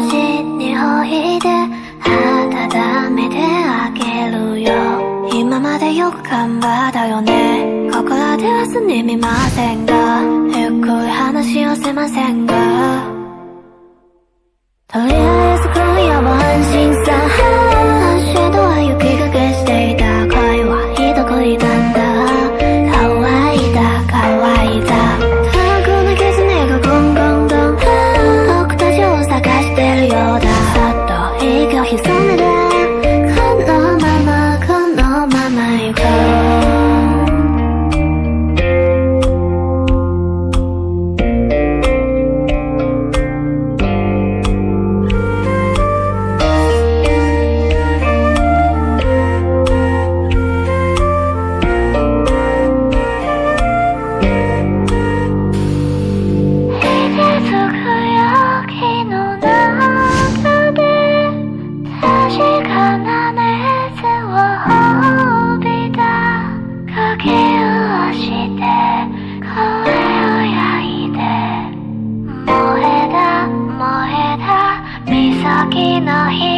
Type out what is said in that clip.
しにおいで温めてあげるよ。今までよく頑張ったよね。ここらではすみませんが、ゆっくり話をせませんが、とりあえず今夜は安心さ。シャドウは雪がけしていた。恋はひどく痛んだ。乾いた乾いた。遠くの狐がゴンゴンゴン。僕たちを探してるようだ。さっと息を潜めて、このままこのまま行こう。の日